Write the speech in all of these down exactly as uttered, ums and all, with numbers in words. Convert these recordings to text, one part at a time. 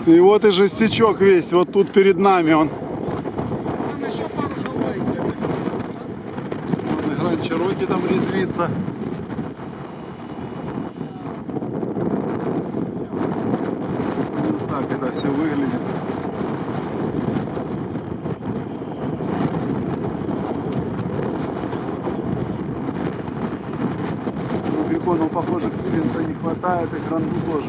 И вот и жестячок весь, вот тут перед нами он. Там еще пару желаете. Вон Гранд Чироки там резвится. Вот так это все выглядит. Рубикону, похоже, клиренса не хватает, и Гранду тоже.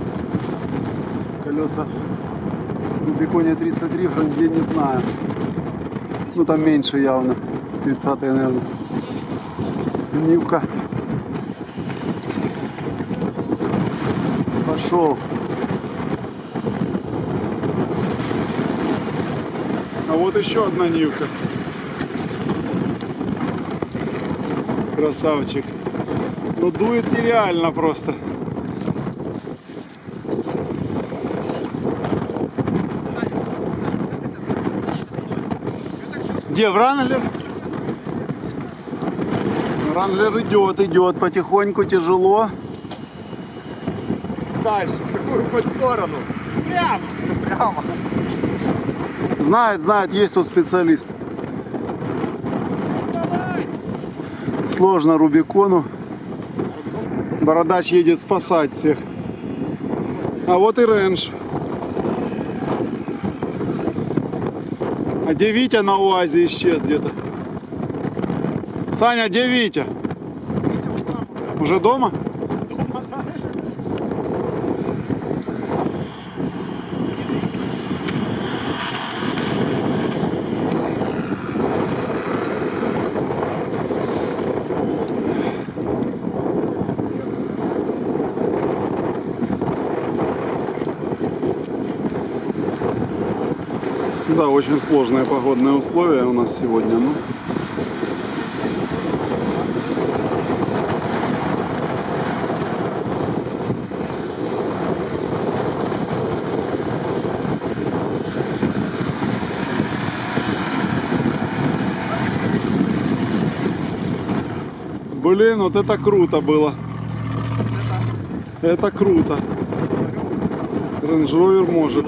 Колеса в Рубиконе тридцать три, в Гранде не знаю. Ну там меньше явно. тридцатый, наверное. Нивка. Пошел. А вот еще одна Нивка. Красавчик. Ну дует нереально просто. Где Вранглер? Вранглер идет, идет потихоньку, тяжело. Дальше, какую хоть сторону? Прямо. Прямо. Знает, знает, есть тут специалист. Давай. Сложно Рубикону. Бородач едет спасать всех. А вот и Рэнж. А где Витя на УАЗе исчез где-то? Саня, где Витя? Уже дома? Да, очень сложные погодные условия у нас сегодня. Ну. Блин, вот это круто было. Это круто. Range Rover может.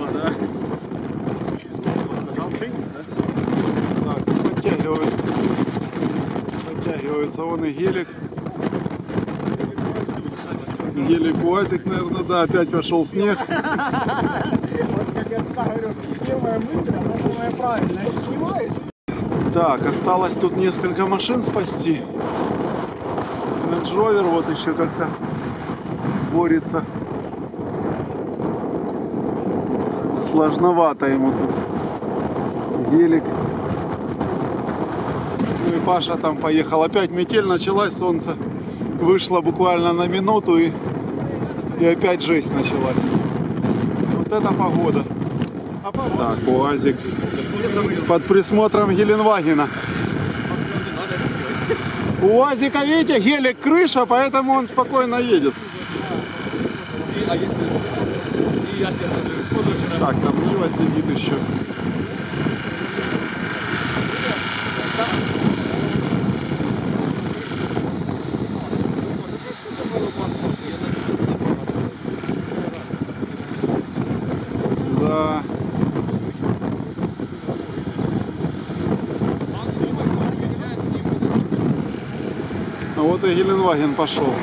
Подтягивается. Подтягивается вон и гелик. Гелик УАЗик, наверное, да, опять пошел снег. Вот как я говорю, первая мысль, она самая правильная. Снимаешь? Так, осталось тут несколько машин спасти. Range Rover вот еще как-то борется. Сложновато ему тут. Гелик. Ну и Паша там поехал. Опять метель началась, солнце вышло буквально на минуту и, и опять жесть началась. Вот это погода. А погода. Так, УАЗик под присмотром Геленвагена. У УАЗика, видите, гелик крыша, поэтому он спокойно едет. Так, там Нива сидит еще. Да. А вот и Геленваген пошел.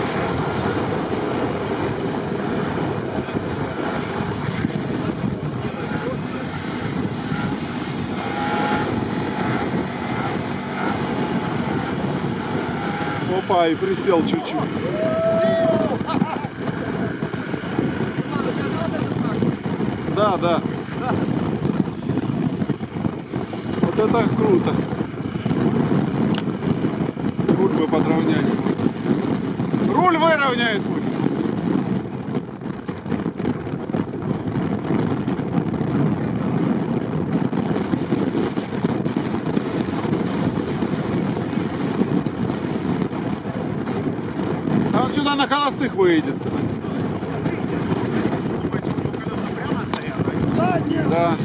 Опа, и присел чуть-чуть. Да, да. Вот это круто. Руль бы подровнять. Руль выровняет пусть. А он сюда на холостых выйдет. Да.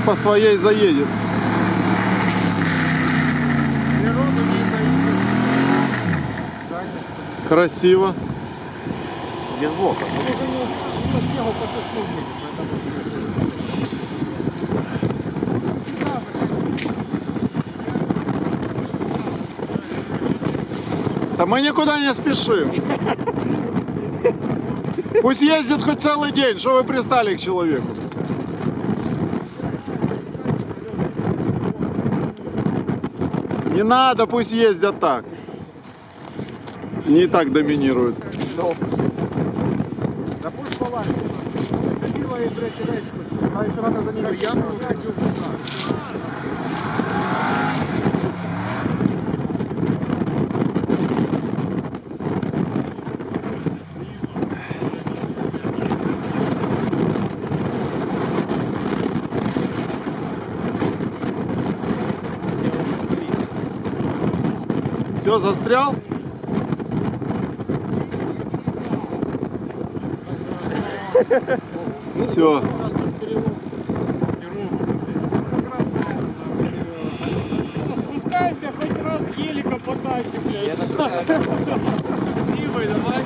по своей заедет. Природу не дают. Красиво. Без блока. Ну, уже не, не снегу по песку едет, Да мы никуда не спешим. Пусть ездит хоть целый день, что вы пристали к человеку. Не надо, пусть ездят так. Они и так доминируют. да пусть полазит. Садила и, блядь, речку. А еще надо за ней. Я бы уходил туда. Все, застрял? Все. Спускаемся, хоть раз гелика потащим, блядь. Димой, давай.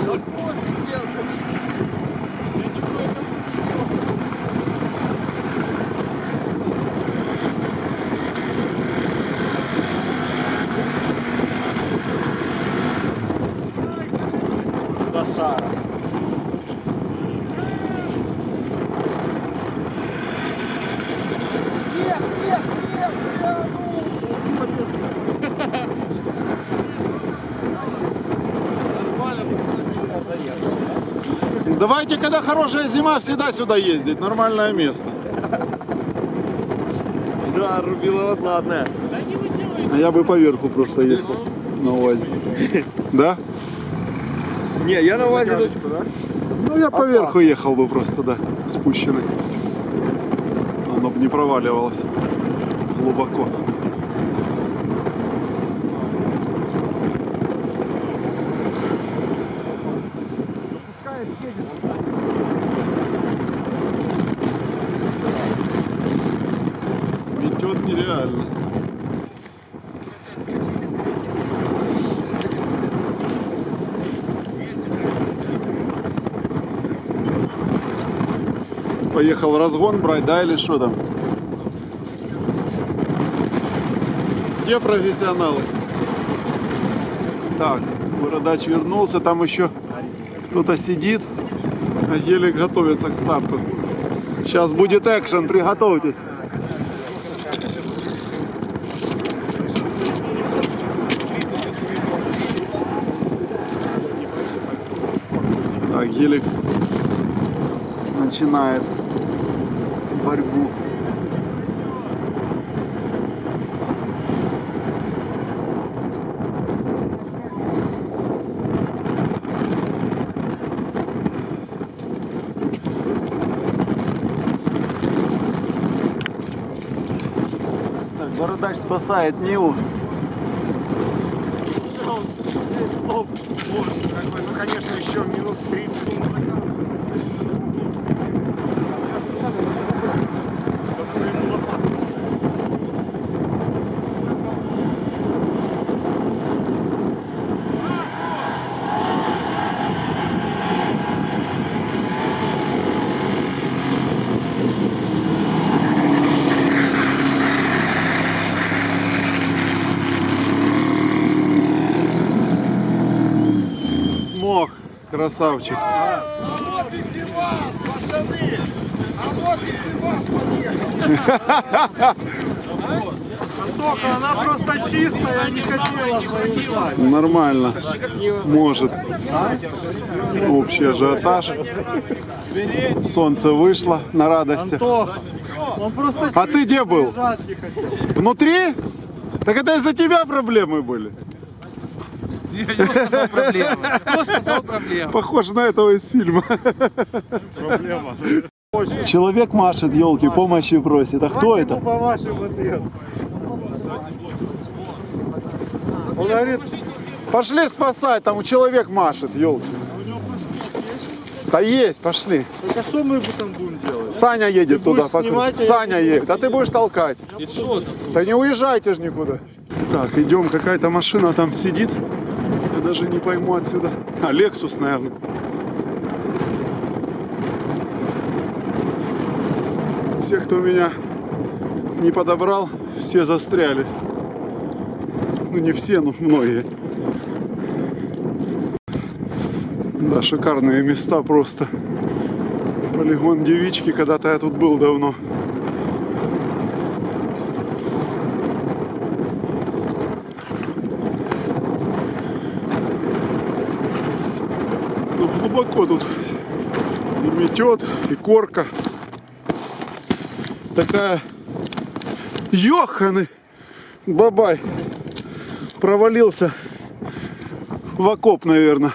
До шара. Нет, нет, нет, Давайте, когда хорошая зима, всегда сюда ездить. Нормальное место. Да, рубилово знатное. А я бы поверху просто ехал на УАЗе. Да? Не, я на УАЗе тут... Ну я поверху ехал бы просто, да, спущенный. Оно бы не проваливалось глубоко. Пускай едет. Метет нереально. Поехал разгон брать, да, или что там? Где профессионалы? Так, бородач вернулся, там еще кто-то сидит, а гелик готовится к старту. Сейчас будет экшен, приготовьтесь. Так, гелик начинает борьбу. Так, бородач спасает Ниву. Ну, конечно, еще минут тридцать. Смог, красавчик. А вот и Фивас, пацаны! А вот и Фивас подъехал! Антоха, она просто чистая, не хотела заезжать. Нормально. Может. Общий ажиотаж. Солнце вышло на радости. Антох, он просто А ты где был? заезжать не хотел. Внутри? Так это из-за тебя проблемы были. Кто сказал проблему? Кто сказал проблему? Похож на этого из фильма. Проблема. Человек машет, елки, помощи просит. А кто это? По вашему ответу. Он говорит, Пошли спасать, там человек машет, елки. Да есть, пошли. Так а что мы там будем делать? Саня едет Ты туда. будешь покрыть. снимать, а я Саня буду- едет, а ты будешь толкать. И что там? Да не уезжайте же никуда. Так, идем, какая-то машина там сидит. Я даже не пойму отсюда. А, Lexus, наверное. Все, кто меня не подобрал, все застряли. Ну не все, но многие. Да, шикарные места просто. Полигон Девички, когда-то я тут был давно. Ну, глубоко тут и метет, и корка. Такая ёханы бабай. Провалился в окоп, наверное.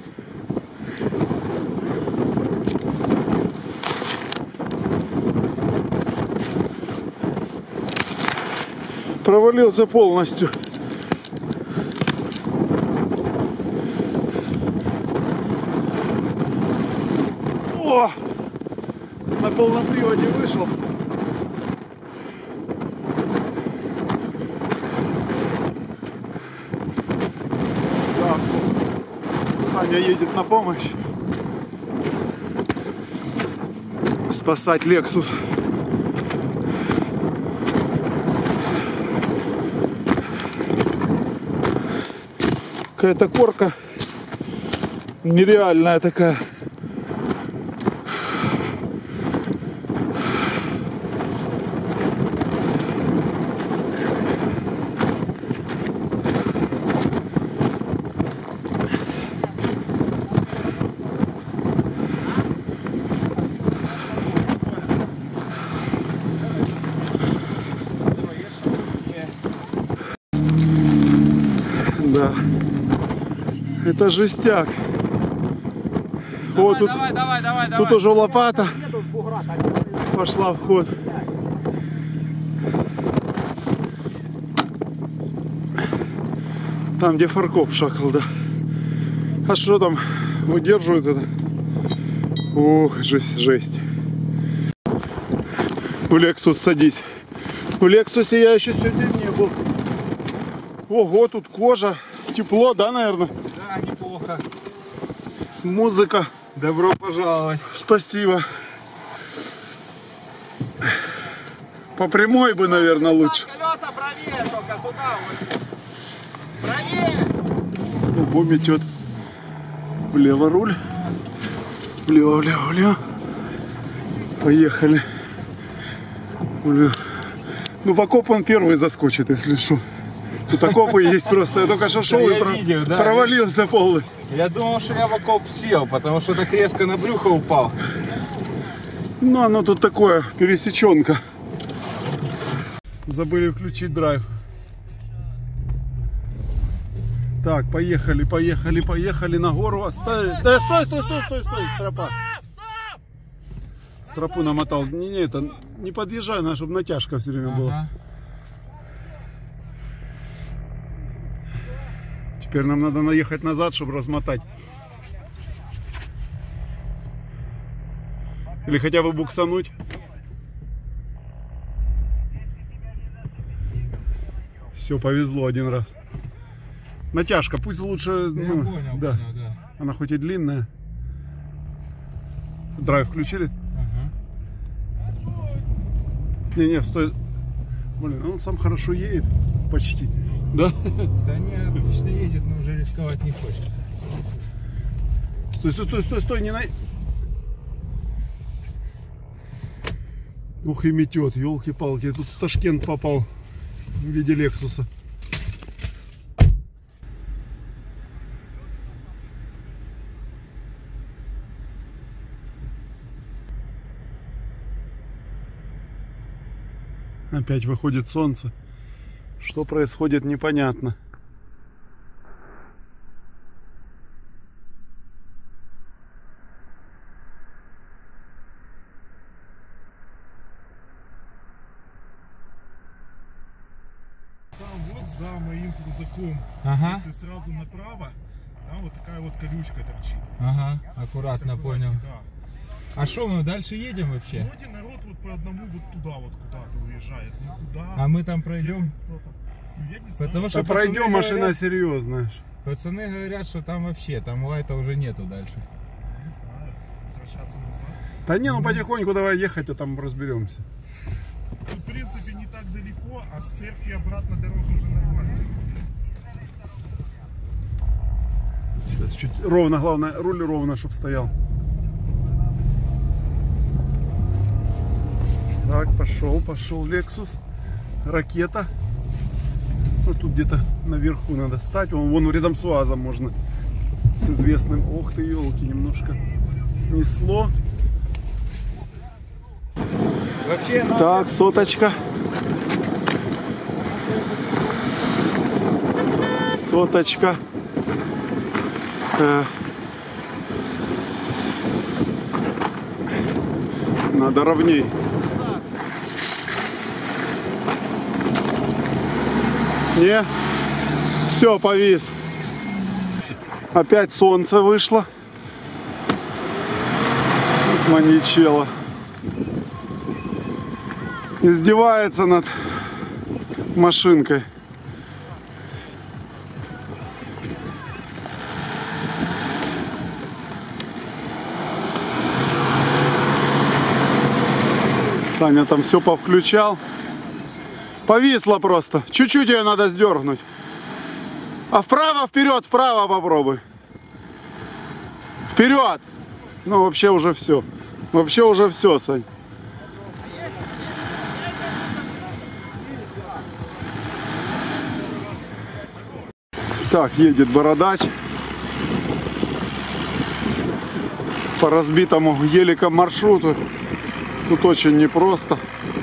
Провалился полностью. О! На полном приводе вышел. Да. Саня едет на помощь. Спасать Lexus. Какая-то корка нереальная такая. Да. Это жестяк. Вот тут, Давай, давай, давай, тут давай. уже лопата пошла в ход. Там, где фаркоп шакал, да. А что там выдерживает это? Ох, жесть, жесть. В Lexus садись. В Lexus я еще сегодня не был. Ого, тут кожа. Тепло, да, наверное? Да, неплохо. Музыка. Добро пожаловать. Спасибо. По прямой бы, наверное, лучше. Колеса правее только, туда вот. Правее! Ого, метет. Влево руль. Влево, влево, влево. Поехали. Влево. Ну, в окоп он первый заскочит, если что. Тут окопы есть просто. Я только что шел Да, и я про- видел, да. провалился полностью. Я думал, что я в окоп сел, потому что так резко на брюхо упал. Ну, оно тут такое, пересеченка. Забыли включить драйв. Так, поехали, поехали, поехали на гору. Оставили. Да, стой, стой, стой, стой, стой, стропа. Стропу намотал. Не, не, это не подъезжай, надо, чтобы натяжка все время была. Ага. Теперь нам надо наехать назад, чтобы размотать. Или хотя бы буксануть. Все, повезло один раз. Натяжка, пусть лучше. Я ну, понял, да. понял, да. Она хоть и длинная. Драйв включили? Не-не, стой. Блин, он сам хорошо едет. Почти. Да? Да не, отлично едет, но уже рисковать не хочется. Стой, стой, стой, стой, стой, не на... Ух и метет, елки-палки. Я тут в Ташкент попал в виде Лексуса. Опять выходит солнце. Что происходит, непонятно. Там вот за моим крузаком, Ага. если сразу направо, Да, вот такая вот колючка торчит. Ага, аккуратно понял. Да. А что, мы дальше едем вообще? Вроде народ вот по одному вот туда вот куда-то уезжает. Ну куда? А мы там пройдем? Ну, я не знаю. Потому что Да пройдем, пацаны машина говорят, серьезная. пацаны говорят, что там вообще, там лайта уже нету дальше. Не знаю. Возвращаться назад. Да не, ну потихоньку давай ехать, а там разберемся. Ну, в принципе, не так далеко, а с церкви обратно дорога уже нормальная. Сейчас чуть ровно, главное, руль ровно, чтобы стоял. Так, пошел, пошел Lexus. Ракета. Вот тут где-то наверху надо стать. Вон, вон рядом с УАЗом можно. С известным. Ох ты, елки, немножко снесло. Вообще, Так, соточка. Соточка. Э. Надо ровней. Не? Все, повис. Опять солнце вышло. Маньячело. Издевается над машинкой. Саня там все повключал. Повисло просто. Чуть-чуть ее надо сдернуть. А вправо, вперед, вправо попробуй. Вперед. Ну вообще уже все. Вообще уже все, Сань. Так, едет бородач. По разбитому геликом маршруту. Тут очень непросто.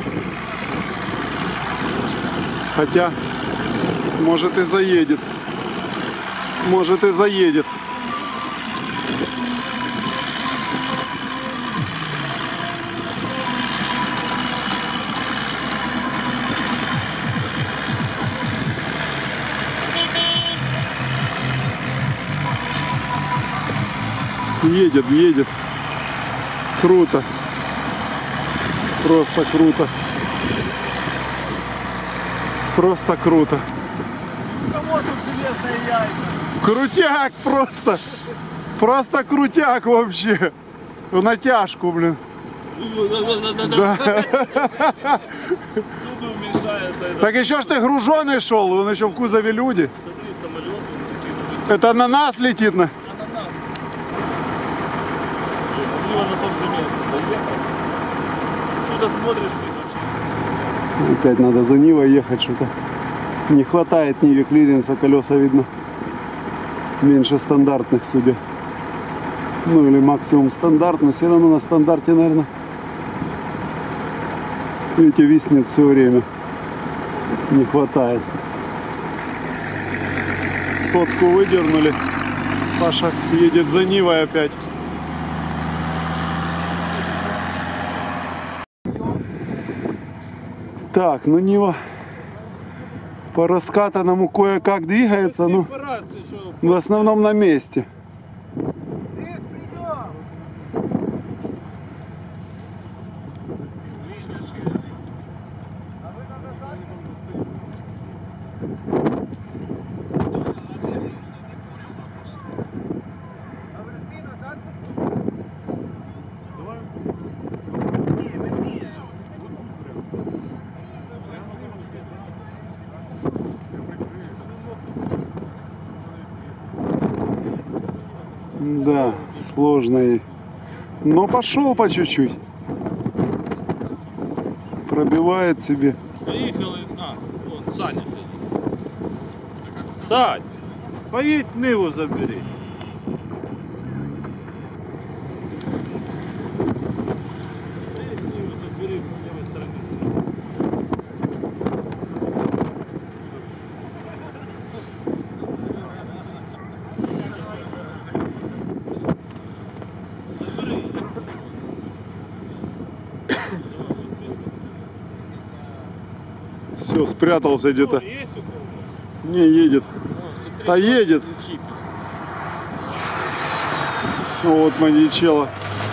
Хотя, может и заедет. Может и заедет. Едет, едет. Круто. Просто круто. Просто круто. Крутяк просто. Просто крутяк вообще. В натяжку, блин. Да. Так еще ж ты груженый шел, он еще в кузове люди. Это на нас летит, на. На том же месте доехал. Сюда смотришь, здесь вообще. Опять надо за Нивой ехать, что-то не хватает Ниве клиренса, колеса видно меньше стандартных, судя. Ну или максимум стандарт, но все равно на стандарте, наверное, видите, виснет все время. Не хватает. Сотку выдернули. Паша едет за Нивой опять. Так, ну Нива по раскатанному кое-как двигается, но в основном на месте. Да, сложно. Но пошел по чуть-чуть. Пробивает себе. Поехал и... А, вон, Саня. Сань, поедь Ниву забери. Поедь Ниву забери с левой стороны. Все, спрятался где-то. Есть у кого? Не едет. О, смотри, Да едет. включи ты. Вот маньячело.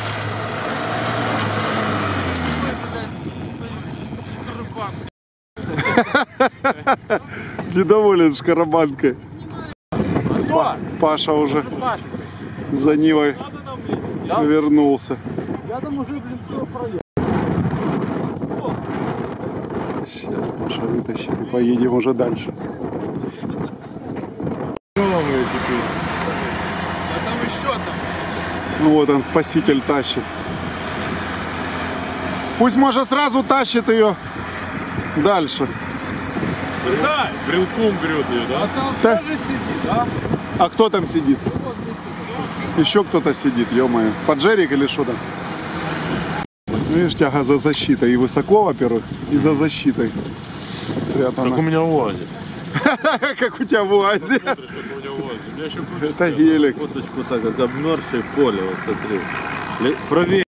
Недоволен шкарабанкой. Па- Паша уже за Нивой вернулся. Я там уже, блин, все проехал. Сейчас Паша вытащит и поедем уже дальше. А там еще там. Ну вот он, спаситель, тащит. Пусть, может, сразу тащит ее дальше. Да, брелком берет ее, да? А там Да. тоже сидит, да? А кто там сидит? Еще кто-то сидит, ё-моё. Поджерик или что там? Видишь, тяга за защитой. И высоко, во-первых, и за защитой спрятана. Как у меня в УАЗе. Как у тебя в УАЗе. Смотришь, как у меня в УАЗе. У меня еще крутится. Это гелик. Фоточку так, как обмерзшее поле, вот смотри. Ле- Правее.